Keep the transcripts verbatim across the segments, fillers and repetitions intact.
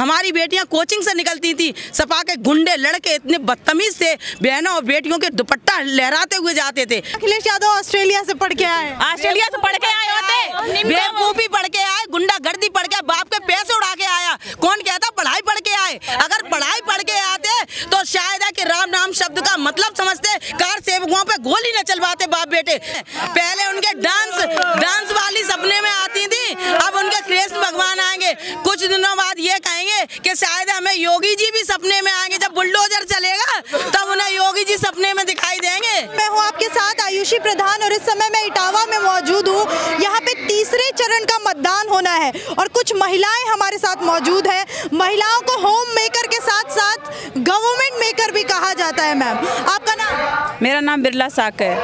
हमारी बेटियां कोचिंग से निकलती थी, सपा के गुंडे लड़के इतने बदतमीज थे, बहनों और बेटियों के दुपट्टा लहराते हुए जाते थे। अखिलेश यादव ऑस्ट्रेलिया से पढ़ के आए, ऑस्ट्रेलिया से पढ़ के आए होते, बेवकूफी पढ़ के आए, गुंडागर्दी पढ़ के, बाप के पैसे उड़ा के आया। कौन कहता पढ़ाई पढ़ के आए? अगर पढ़ाई पढ़ के आते तो शायद है कि राम नाम शब्द का मतलब समझते, कार सेवकों पे गोली न चलवाते बाप बेटे। पहले उनके डांस डांस वाली सपने में आती थी, अब उनके कृष्ण भगवान आएंगे। कुछ दिनों बाद ये कहेंगे कि शायद हमें योगी जी भी सपने में आएंगे। जब बुलडोजर चलेगा तब उन्हें योगी जी सपने में दिखाई देंगे। मैं हूँ आपके साथ आयुषी प्रधान और इस समय मैं इटावा में मौजूद हूँ। यहाँ पे तीसरे चरण का मतदान होना है और कुछ महिलाएं हमारे साथ मौजूद हैं। महिलाओं को होम मेकर के साथ साथ गवर्नमेंट मेकर भी कहा जाता है। मैम, आपका नाम? मेरा नाम बिरला साक है।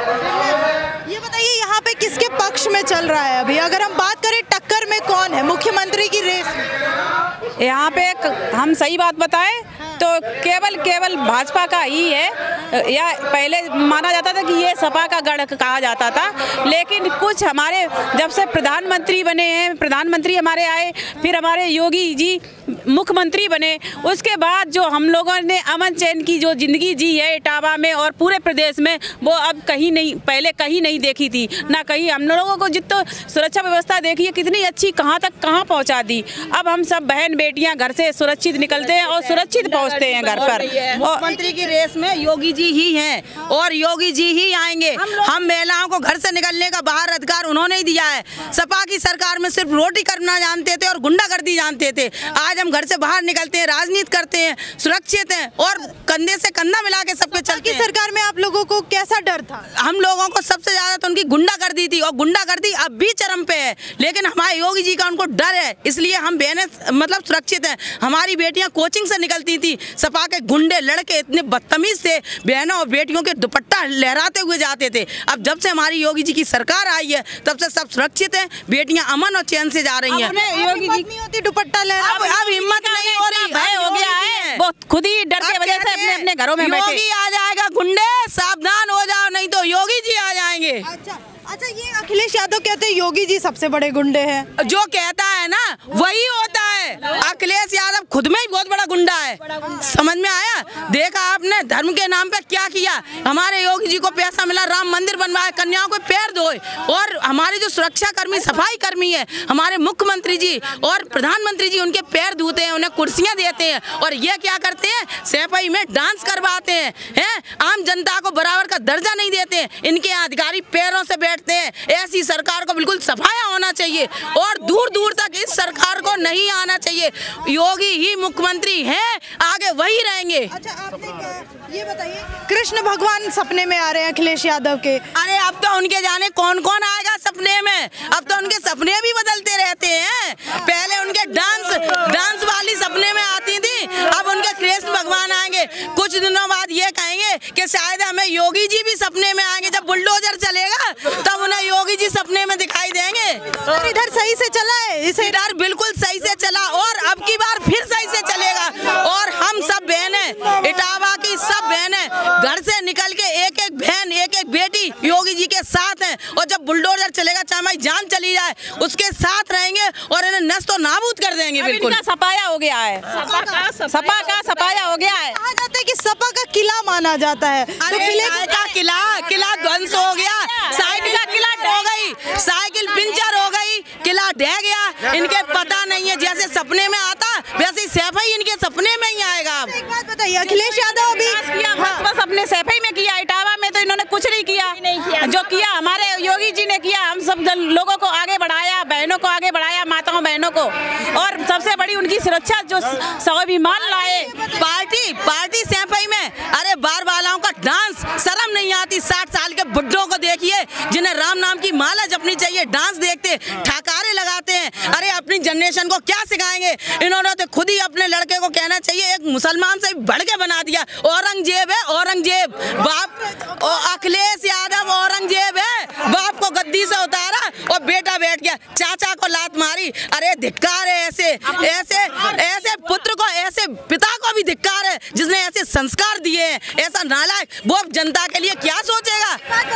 ये बताइए यहाँ पे किसके पक्ष में चल रहा है अभी? अगर हम बात करें टक्कर में कौन है मुख्यमंत्री की रेस में? यहाँ पे हम सही बात बताएं तो केवल केवल भाजपा का ही है। या पहले माना जाता था कि ये सपा का गढ़ कहा जाता था, लेकिन कुछ हमारे जब से प्रधानमंत्री बने हैं, प्रधानमंत्री हमारे आए, फिर हमारे योगी जी मुख्यमंत्री बने, उसके बाद जो हम लोगों ने अमन चैन की जो जिंदगी जी है इटावा में और पूरे प्रदेश में, वो अब कहीं नहीं, पहले कहीं नहीं देखी थी ना कहीं। हम लोगों को जितना सुरक्षा व्यवस्था देखी है कितनी अच्छी, कहाँ तक कहाँ पहुँचा दी। अब हम सब बहन बेटियाँ घर से सुरक्षित निकलते हैं और सुरक्षित पहुँचते हैं घर पर। मुख्यमंत्री की रेस में योगी जी ही हैं और योगी जी ही आएंगे। हम महिलाओं को घर से निकलने का बाहर अधिकार उन्होंने ही दिया है। सपा की सरकार में सिर्फ रोटी करना जानते थे और गुंडागर्दी जानते थे। आज हम घर से बाहर निकलते हैं, राजनीति करते हैं, सुरक्षित हैं और कंधे से कंधा मिला के सबके चलते हैं। सरकार में आप लोगों को कैसा डर था? हम लोगों को सबसे ज्यादा तो उनकी गुंडागर्दी थी और गुंडागर्दी अब भी चरम पे है, लेकिन हमारे योगी जी का उनको डर है, इसलिए हम बहनें मतलब सुरक्षित हैं। हमारी बेटियां कोचिंग से निकलती थी, सपा के गुंडे लड़के इतने बदतमीज थे, बहनों और बेटियों के दुपट्टा लहराते हुए जाते थे। अब जब से हमारी योगी जी की सरकार आई है तब से सब सुरक्षित हैं, बेटियां अमन और चैन से जा रही हैं। योगी जी नहीं होती दुपट्टा लहरा, अब अब हिम्मत नहीं हो रही, भय हो गया है, वो खुद ही डर के वजह से अपने अपने घरों में बैठे। योगी आ जाएगा, गुंडे सावधान हो जाओ नहीं तो योगी जी आ जाएंगे। अच्छा अच्छा, ये अखिलेश यादव कहते हैं योगी जी सबसे बड़े गुंडे हैं। जो कहता है ना वही होता है। अखिलेश यादव खुद में ही बहुत बड़ा गुंडा है, समझ में आया? देखा आपने धर्म के नाम पे क्या किया? हमारे योगी जी को पैसा मिला, राम मंदिर बनवाया, कन्याओं को पैर धोए, और हमारे जो सुरक्षा कर्मी, सफाई कर्मी है, हमारे मुख्यमंत्री जी और प्रधानमंत्री जी उनके पैर धोते हैं, उन्हें कुर्सियां देते हैं, और ये क्या करते हैं? सफाई में डांस करवाते हैं, हैं? आम जनता को बराबर का दर्जा नहीं देते। इनके अधिकारी पैरों से बैठ ऐसी सरकार को बिल्कुल सफाया होना चाहिए और दूर दूर तक इस सरकार को नहीं आना चाहिए। योगी ही मुख्यमंत्री हैं, आगे वही रहेंगे। अच्छा, आपने ये बताइए, कृष्ण भगवान सपने में आ रहे हैं अखिलेश यादव के। अरे अब तो उनके जाने कौन कौन आएगा सपने में, अब तो उनके सपने भी बदलते रहते हैं। पहले उनके डांस डांस वाली सपने में आती थी, अब उनके कृष्ण भगवान आएंगे। कुछ दिनों बाद ये कहेंगे कि शायद हमें योगी जी भी सपने में आएंगे। जब बुलडोजर चलेगा तब उन्हें योगी जी सपने में दिखाई देंगे। और इधर सही से चला है, इस इधर बिल्कुल सही से चला और अब की बार फिर सही से चलेगा। और हम सब बहनें, इटावा की सब बहनें घर से निकल के एक एक बहन, एक एक बेटी योगी जी के साथ हैं। और जब बुलडोजर चलेगा, चाहे हमारी जान चली जाए, उसके साथ रहेंगे और इन्हें नष्ट और नाबूद कर देंगे। बिल्कुल सपाया हो गया है, सपा का सपा का सपाया हो गया है। कहा जाता है कि सपा का किला माना जाता है, तो किले का किला किला ध्वंस हो गया, साइकिल का किला ढह गई, साइकिल पंचर हो गई, किला ढह गया। इनके पता नहीं है, जैसे सपने में आता वैसे सफाई इनके सपने में ही आएगा। एक बात बताइए, अखिलेश यादव अभी किया, बस बस अपने सफाई में किया, इटावा में तो इन्होंने कुछ नहीं किया, नहीं किया। जो किया हमारे योगी जी ने किया। हम सब लोगों को आगे बढ़ाया, बहनों को आगे बढ़ाया, माताओं बहनों को, और सबसे बड़ी उनकी सुरक्षा जो स्वाभिमान लाए। पार्टी पार्टी सफाई में, अरे बार वालों का डांस, शर्म नहीं आती? साठ साल के बुड्ढों को देखिए जिन्हें राम नाम की माला जपनी चाहिए, डांस देखते, ठाकारे लगाते हैं। अरे अपनी जनरेशन को क्या सिखाएंगे? इन्होंने तो खुद ही अपने लड़के को कहना चाहिए, एक मुसलमान से बढ़ के बना दिया। औरंगजेब है, औरंगजेब बाप। अखिलेश यादव औरंगजेब है, बाप को गद्दी से उतारा और बेटा बैठ गया, चाचा को लात मारी। अरे धिक्कार है, ऐसे ऐसे ऐसे पुत्र को, ऐसे पिता को भी धिक्कार है जिसने ऐसे संस्कार दिए हैं। ऐसा नालायक वो जनता के लिए क्या सोचेगा?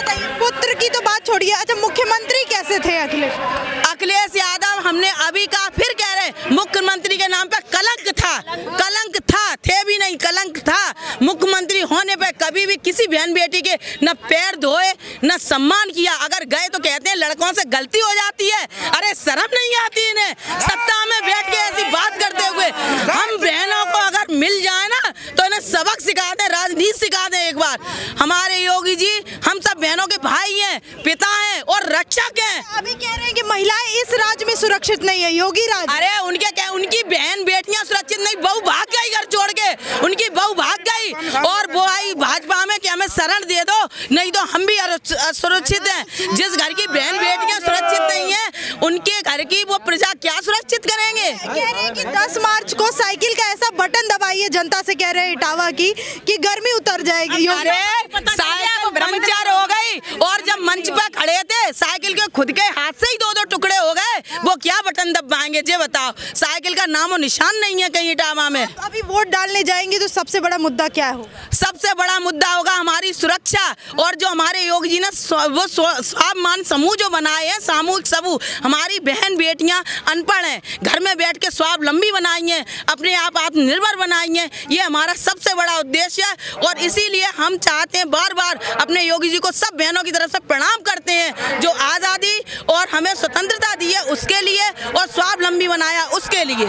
पुत्र की तो बात छोड़िए, अच्छा मुख्यमंत्री कैसे थे अखिलेश? अखिलेश यादव हमने अभी कहा, फिर कह रहे, मुख्यमंत्री के नाम पे कलंक था। मुख्यमंत्री होने पे कभी भी किसी बहन बेटी के न पैर धोए न सम्मान किया। अगर गए तो कहते हैं लड़कों से गलती हो जाती है। अरे शर्म नहीं आती इन्हें सत्ता में बैठ के ऐसी बात करते हुए। हम बहनों को अगर मिल जाए ना तो इन्हें सबक सिखा दें, राजनीति सिखा दें एक बार। हमारे योगी जी हम सब बहनों के भाई हैं, पिता हैं और रक्षक हैं। अभी कह रहे हैं कि महिलाएं इस राज्य में सुरक्षित नहीं है, योगी राज। अरे उनके क्या, उनकी बहन बेटियां सुरक्षित नहीं, बहू भाग गई घर छोड़ के, उनकी बहू भाग गई और वो आई भाजपा में कि हमें शरण दे दो, नहीं तो हम भी असुरक्षित हैं। जिस घर की बहन बेटियां सुरक्षित नहीं है उनके घर की वो प्रजा क्या सुरक्षित करेंगे। कह रहे हैं कि दस मार्च को साइकिल का ऐसा बटन दबाइए, जनता से कह रहे हैं इटावा की, कि गर्मी उतर जाएगी। अरे साइकिल पंचर हो गई और जब मंच पे खड़े थे साइकिल के खुद के हाथ से ही दो दो टुकड़े हो गए, वो क्या बटन दबाएंगे जे बताओ। साइकिल का नामो निशान नहीं है कहीं इटावा में। अभी वोट डालने जाएंगे तो सबसे बड़ा मुद्दा क्या हो? सबसे बड़ा मुद्दा होगा हमारी सुरक्षा। और जो हमारे योगी जी ने वो स्वाभिमान समूह जो बनाए हैं, सामूहिक समूह, हमारी बहन बेटियां अनपढ़ हैं, घर में बैठ के स्वावलंबी बनाई हैं, अपने आप आत्मनिर्भर बनाई हैं, ये हमारा सबसे बड़ा उद्देश्य है। और इसीलिए हम चाहते हैं, बार बार अपने योगी जी को सब बहनों की तरफ से प्रणाम करते हैं, जो आज़ादी और हमें स्वतंत्रता दी है उसके लिए और स्वावलंबी बनाया उसके लिए।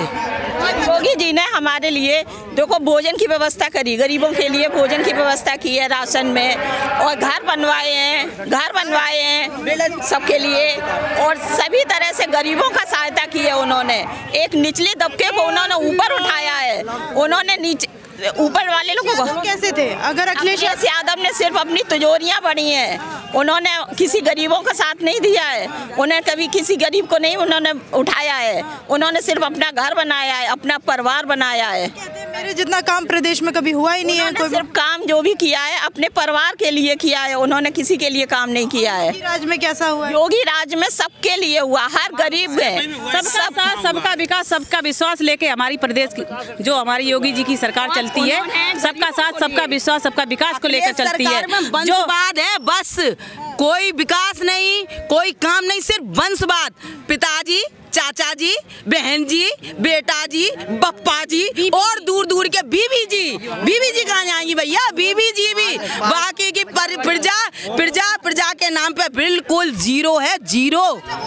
योगी जी ने हमारे लिए देखो भोजन की व्यवस्था करी, गरीबों के लिए भोजन की व्यवस्था की है राशन में, और घर बनवाए हैं, घर बनवाए हैं सबके लिए, और सभी तरह से गरीबों का सहायता की है उन्होंने। एक निचले तबके को उन्होंने ऊपर उठाया है, उन्होंने नीचे ऊपर वाले लोगों को। कैसे थे? अगर अखिलेश यादव ने सिर्फ अपनी तिजोरियां बढ़ी हैं, उन्होंने किसी गरीबों का साथ नहीं दिया है, उन्हें कभी किसी गरीब को नहीं उन्होंने उठाया है, उन्होंने सिर्फ अपना घर बनाया है, अपना परिवार बनाया है। मेरे जितना काम प्रदेश में कभी हुआ ही नहीं है। कोई सिर्फ काम जो भी किया है अपने परिवार के लिए किया है, उन्होंने किसी के लिए काम नहीं किया है। राज में कैसा हुआ? योगी राज में सबके लिए हुआ, हर गरीब है, सबका साथ, सबका विकास, सबका विश्वास लेके हमारी प्रदेश की जो हमारी योगी जी की सरकार चलती है, सबका साथ, सबका विश्वास, सबका विकास को लेकर चलती है। जो बात है बस, कोई विकास नहीं, कोई काम नहीं, सिर्फ वंशवाद। पिताजी, चाचा जी, बहन जी, बेटा जी, बप्पा जी और दूर दूर के बीबी जी। बीबी जी कहाँ जाएंगी भैया? बीबी जी भी बाकी की प्रजा प्रजा प्रजा के नाम पे बिल्कुल जीरो है, जीरो।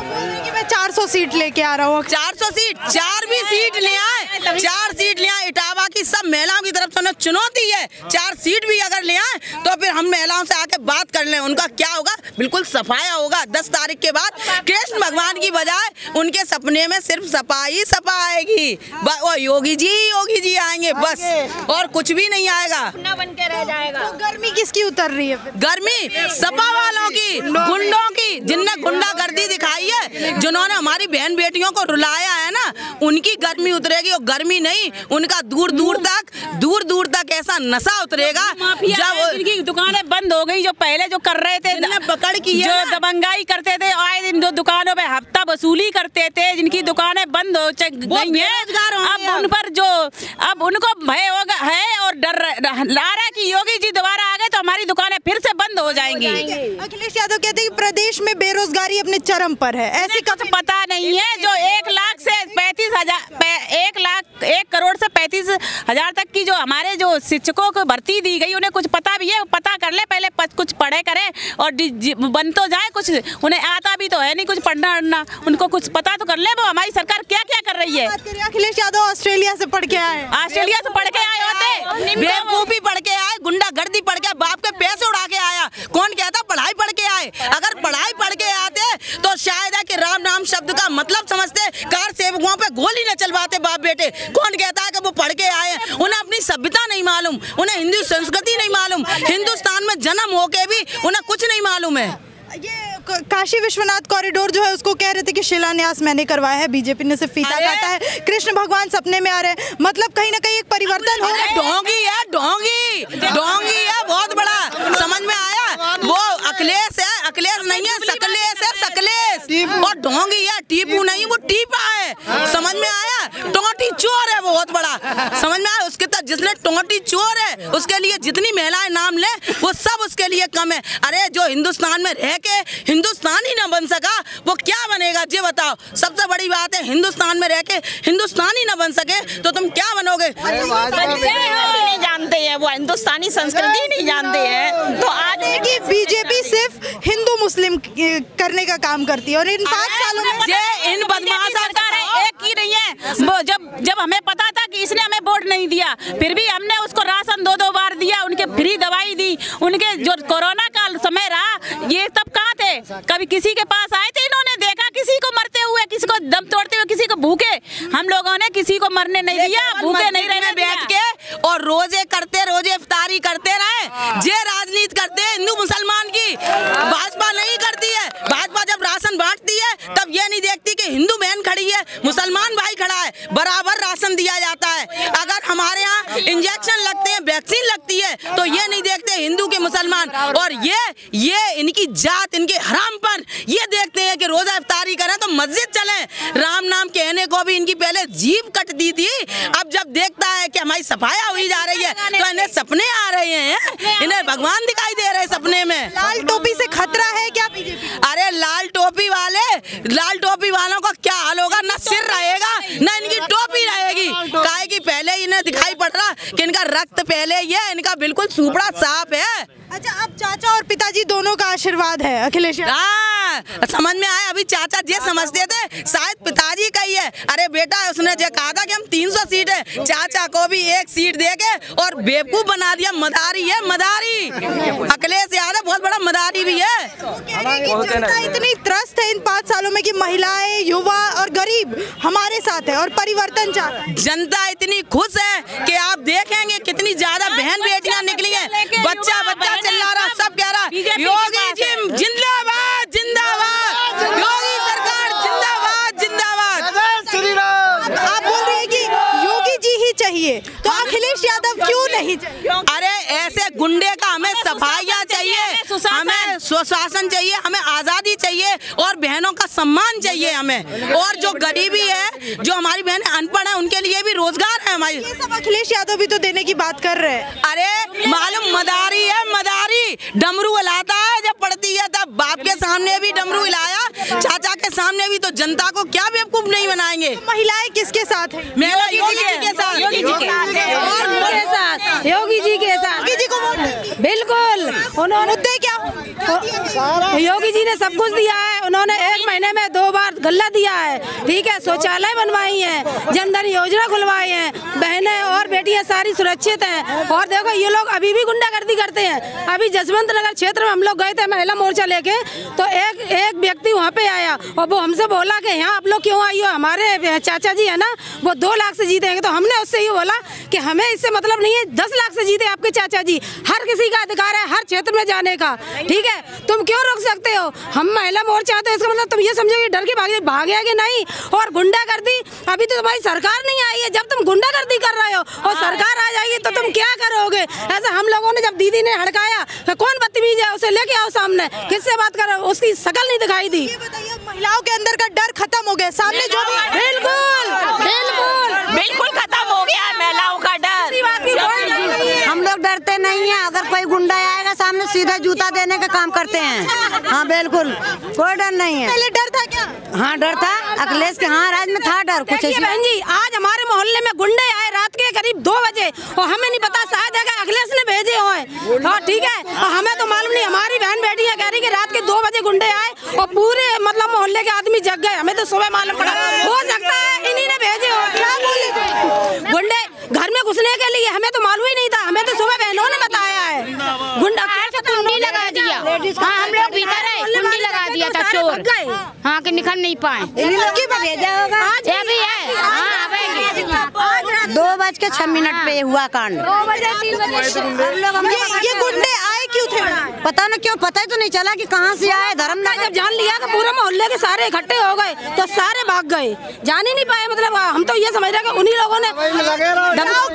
कि मैं चार सौ सीट लेके आ रहा हूँ। चार सौ सीट, चार भी सीट ले आए, चार सीट ले आए। इटावा की सब महिलाओं की तरफ से उन्हें चुनौती है, चार सीट भी अगर ले आए तो फिर हम महिलाओं से आके बात कर लें, उनका क्या होगा, बिल्कुल सफाया होगा। दस तारीख के बाद कृष्ण भगवान की बजाय उनके सपने में सिर्फ सपा ही सपा आएगी, वो योगी जी योगी जी आएंगे बस, और कुछ भी नहीं आएगा। बन के रह जाएगा। तो गर्मी किसकी उतर रही है फिर? गर्मी सपा वालों की, गुंडों की, जिनने गुंडागर्दी दिखाई है, जिन्होंने हमारी बहन बेटियों को रुलाया है ना, उनकी गर्मी उतरेगी। और गर्मी नहीं, उनका दूर दूर तक दूर दूर तक ऐसा नशा उतरेगा। जब उनकी दुकानें बंद हो गई, जो पहले जो कर रहे थे, पकड़ की जो दबंगाई करते थे, आए दिन जो दुकानों पे हफ्ता वसूली करते थे, जिनकी दुकानें बंद हो गई हैं, अब उन पर जो अब उनको भय होगा है और डर ला रहा है कि योगी जी दोबारा आ गए तो हमारी दुकानें फिर से बंद हो जाएंगी। अखिलेश यादव कहते हैं कि प्रदेश में बेरोजगारी अपने चरम पर है, ऐसी कुछ पता नहीं है। जो एक लाख से पैंतीस हजार एक लाख एक करोड़ से पैंतीस हजार तक की जो हमारे जो शिक्षकों को भर्ती दी गई, उन्हें कुछ पता भी है, पता कर ले पहले, कुछ पढ़े करें और बन तो जाए, कुछ उन्हें आता भी तो है नहीं कुछ पढ़ना अढ़ना, उनको कुछ पता तो कर ले वो हमारी सरकार क्या क्या कर रही है। अखिलेश यादव ऑस्ट्रेलिया से पढ़ के आए, ऑस्ट्रेलिया से पढ़ के आए होते, बेवकूफी पढ़ के आए, गुंडागर्दी पढ़ के, बाप के पैसे उड़ा के आया। कौन कहता पढ़ाई पढ़ के आए? अगर पढ़ाई पढ़ के आते तो शायद है कि राम नाम शब्द का मतलब समझते, कार सेवकों पे गोली न चलवाते बाप बेटे। कौन कहता है कि वो पढ़ के आए? उन्हें अपनी सभ्यता नहीं मालूम, उन्हें हिंदू संस्कृति नहीं मालूम, हिंदुस्तान में जन्म होके भी उन्हें कुछ नहीं मालूम है। ये काशी विश्वनाथ कॉरिडोर जो है उसको कह रहे थे कि शिलान्यास मैंने करवाया है, बीजेपी ने सिर्फ फीता काटा है, कृष्ण भगवान सपने में आ रहे हैं, मतलब कहीं ना कहीं एक परिवर्तन हो रहा है। ढोंगी है, ढोंगी ढोंगी है बहुत बड़ा, समझ में आया? वो अखिलेश है, अखिलेश नहीं है, सकलेश है, सकलेश, और ढोंगी है, टीपू नहीं, वो टीपा है, समझ में आया? टोटी चोर है बहुत बड़ा, समझ में आया? उसके तक जिसने टोटी चोर है उसके लिए जितनी महिलाएं नाम ले वो सब उसके लिए कम है। अरे जो हिंदुस्तान में रह के हिंदुस्तान ही ना बन सका वो क्या बनेगा जी बताओ? सबसे बड़ी बात है, हिंदुस्तान में रह के हिंदुस्तान ही ना बन सके तो तुम क्या बनोगे? नहीं जानते हैं वो हिंदुस्तानी संस्कृति नहीं जानते हैं। तो आज कि बीजेपी सिर्फ हिंदू मुस्लिम करने का काम करती है और इन पाँच सालों में ये इन बदमाश सरकारें एक ही नहीं है। वो जब जब हमें पता था कि इसने हमें वोट नहीं दिया, फिर भी हमने उसको राशन दो दो बार दिया, उनके फ्री दवाई दी, उनके जो कोरोना का समय रहा ये तब कहाँ थे? कभी किसी के पास आए थे? इन्होंने देखा किसी को मरते हुए, किसी को दम तोड़ते हुए, किसी को भूखे? हम लोगों ने किसी को मरने नहीं दिया, भूखे नहीं रहने बैठ के और रोजे करते रोजे इफ्तारी करते रहे। ये राजनीति करते हैं हिंदू मुसलमान की, भाजपा नहीं करती है। भाजपा जब राशन बांटती है तब ये नहीं देखती कि हिंदू बहन खड़ी है, मुसलमान भाई खड़ा है, बराबर राशन दिया जाता है। अगर हमारे यहाँ इंजेक्शन लगते हैं, वैक्सीन लगती है, तो ये नहीं देखते हिंदू के मुसलमान। और ये ये इनकी जात, इनके हरामपन ये देखते हैं कि रोजा इफ्तारी करें तो मस्जिद चलें। राम नाम कहने को भी इनकी पहले जीभ कटती थी, अब जब देखता है कि हमारी सफाया हुई जा रही है तो इन्हें सपने आ रहे हैं, इन्हें भगवान दिखाई दे रहे हैं सपने में। लाल टोपी से खतरा है क्या बीजेपी? अरे लाल टोपी वाले, लाल टोपी वालों का क्या हाल होगा? ना सिर रहेगा ना इनकी टोपी रहेगी। काहे कि पहले इन्हें दिखाई पड़ रहा कि इनका रक्त पहले ये इनका बिल्कुल सुपड़ा साफ है। अच्छा, अब चाचा और पिताजी दोनों का आशीर्वाद है अखिलेश यादव? हाँ, समझ में आया। अभी चाचा ये समझते थे शायद पिताजी का ही है। अरे बेटा, उसने जो कहा था कि हम तीन सौ सीट है, चाचा को भी एक सीट देके और बेवकूफ बना दिया। मदारी है, मदारी। अखिलेश यादव बहुत बड़ा मदारी भी है। जनता इतनी त्रस्त है इन पाँच सालों में कि महिलाएं, युवा और गरीब हमारे साथ है और परिवर्तन चाहता है। जनता इतनी खुश है कि आप देखेंगे कितनी ज्यादा बहन बेटियां निकली हैं। बच्चा बच्चा चिल्ला रहा, सब कह रहा योगी जी जिंदाबाद जिंदाबाद, योगी सरकार जिंदाबाद जिंदाबाद। श्री राम। आप बोल रहे हैं कि योगी जी ही चाहिए, तो अखिलेश यादव क्यों नहीं चाहिए? अरे ऐसे गुंडे का हमें सफाइयाँ चाहिए, हमें सुशासन चाहिए, हमें आजादी चाहिए और बहनों का सम्मान चाहिए हमें। और जो गरीबी है, जो हमारी बहन अनपढ़ है, उनके लिए भी रोजगार है हमारी। ये सब अखिलेश यादव भी तो देने की बात कर रहे हैं। अरे मालूम मदारी है, मदारी डमरू हिलाता है जब पड़ती है तब। बाप के सामने भी डमरू हिलाया, चाचा के सामने भी, तो जनता को क्या बेवकूफ नहीं बनाएंगे। तो महिलाएं किसके साथ है? मेरा योगी जी के साथ, योगी जी के साथ, योगी जी के साथ, योगी जी को वोट बिल्कुल। उन्होंने मुद्दे क्या हो? योगी जी ने सब कुछ दिया है। उन्होंने एक महीने में दो बार गल्ला दिया है, ठीक है, शौचालय बनवाई है, जनधन योजना खुलवाई है, बहनें और बेटियां सारी सुरक्षित हैं। और देखो ये लोग अभी भी गुंडागर्दी करते हैं। अभी जसवंत नगर क्षेत्र में हम लोग गए थे महिला मोर्चा लेके, तो एक एक व्यक्ति वहाँ पे आया और वो हमसे बोला कि यहाँ आप लोग क्यों आई हो, हमारे चाचा जी है ना वो दो लाख से जीतेंगे। तो हमने उससे ये बोला कि हमें इससे मतलब नहीं है, दस लाख से जीते आपके चाचा जी। हर किसी का अधिकार है हर क्षेत्र में जाने का, ठीक है, तुम क्यों रोक सकते हो? हम महिला मोर्चा आते हैं, इसका मतलब तुम ये समझो कि डर के भागे भागे कि नहीं। और गुंडागर्दी, अभी तो तुम्हारी सरकार नहीं आई है, जब तुम गुंडागर्दी कर रहे हो और सरकार आ जाएगी तो तुम क्या करोगे? ऐसा हम लोगों ने जब दीदी ने हड़काया, कौन बदतमीज है उसे लेके आओ सामने, किससे बात कर रहे हो, उसकी शकल नहीं दिखाई दी। ये बताइए, महिलाओं के अंदर का डर खत्म हो गया, सामने जो भी बिल्कुल बिल्कुल बिल्कुल खत्म हो गया है महिलाओं का डर। हम लोग डरते नहीं है, अगर कोई गुंडा आएगा सामने सीधे जूता देने का काम करते हैं। हाँ बिल्कुल, कोई डर नहीं है। पहले डर था क्या? हाँ डर था, अखिलेश के हाँ राज में था डर कुछ ऐसी। बहन जी, आज हमारे मोहल्ले में गुंडे आए रात के करीब दो बजे और हमें नहीं पता, शायद है अखिलेश ने भेजे हुए। हाँ ठीक है, और हमें तो मालूम नहीं। हमारी बहन बेटियां कह रही कि रात के दो बजे गुंडे आए और पूरे मतलब मोहल्ले के आदमी जग गए। हमें तो सुबह मालूम पड़ा, हो सकता है इन्हीं ने भेजे हो। क्या बोले गुंडे घर में घुसने के लिए? हमें तो मालूम ही नहीं था, हमें तो सुबह बहनों ने बताया है। गुंडा कुंडी लगा दिया। हाँ हम लोग भीतर है, कुंडी लगा दिया था चोर, हाँ कि निकल नहीं पाए। भेजा होगा ये भी है, हाँ दो बज के छह मिनट पे हुआ कांड। ये, ये गुंडे आए क्यों थे? पता न क्यों, पता ही तो नहीं चला कि कहाँ से आए। धर्म जब जान लिया कि पूरे मोहल्ले के सारे इकट्ठे हो गए तो सारे भाग गए, जान ही नहीं पाए। मतलब हम तो ये समझ रहे कि उन्हीं लोगों ने चुनाव